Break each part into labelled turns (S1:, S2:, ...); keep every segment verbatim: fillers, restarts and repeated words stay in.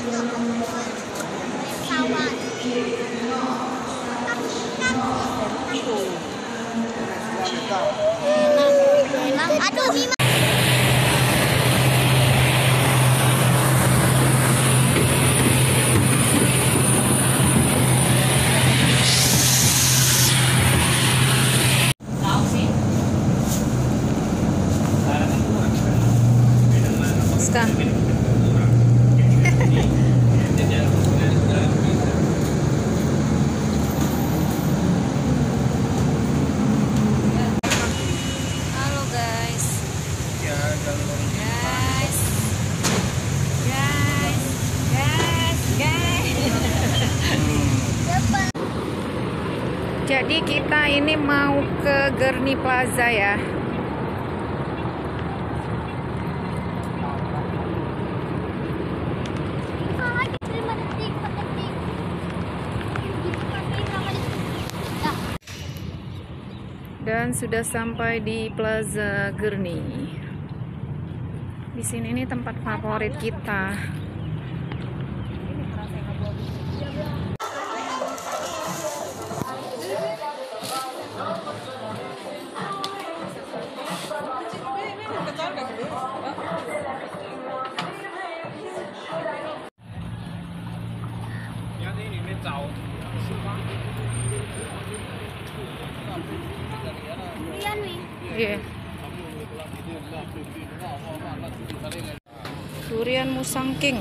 S1: pesawat. Aduh, Mima.
S2: Halo guys. Guys. Guys. Guys, guys. Jadi kita ini mau ke Gerni Plaza ya. Dan sudah sampai di Plaza Gerni. Di sini ini tempat favorit kita. Iya. Durian Musang King.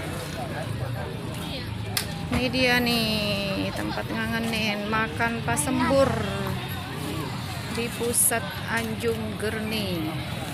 S2: Ini dia nih tempat ngangenin makan pasembur di pusat Anjung Gerni.